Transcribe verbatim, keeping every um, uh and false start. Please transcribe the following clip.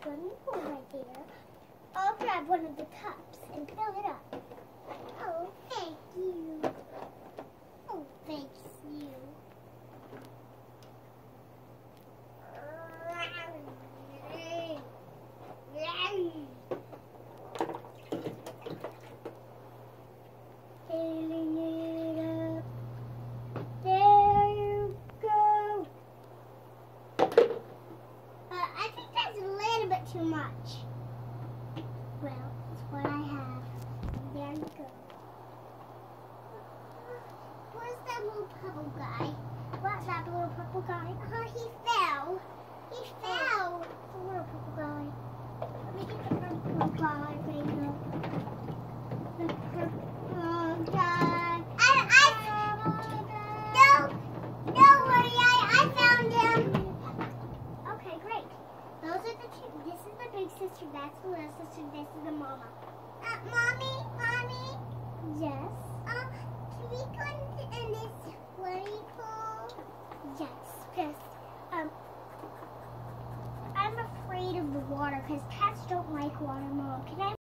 swimming pool right there. I'll grab one of the cups and fill it up. Oh, thank you. Oh, thanks you. Filling it up. There you go. Uh, I think that's a little bit too much. Well, it's what I have. There you go. Where's that little purple guy? What's that little purple guy? Oh, he fell. He fell. The little purple guy. Let me get the purple guy, baby. The purple guy. I, I, no, no worry, I, I found him. Okay, great. Those are the two. This is the big sister, that's the little sister, this is the mama. Uh, mommy, mommy? Yes? Uh, can we go in, in this swimming pool? Yes, because, um, I'm afraid of the water, because cats don't like water, Mom. Can I